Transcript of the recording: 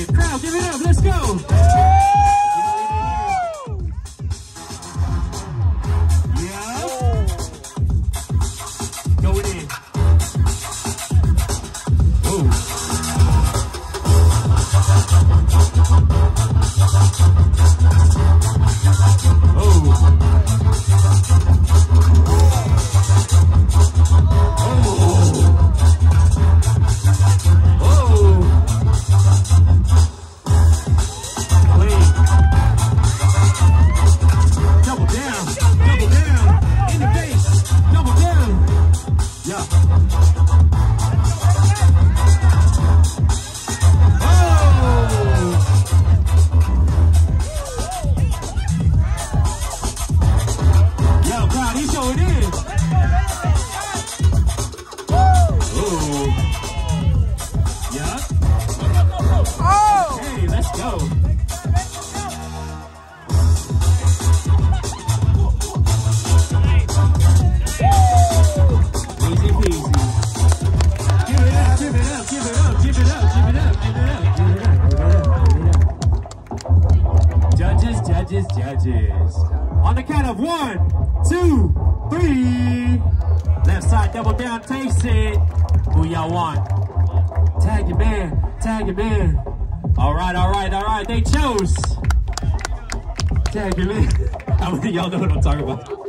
it. Crowd, give it up. Let's go. Judges. On the count of 1, 2, 3. Left side, double down, taste it. Who y'all want? Tag your man, tag your man. All right, they chose. Tag your man. How many of y'all know what I'm talking about?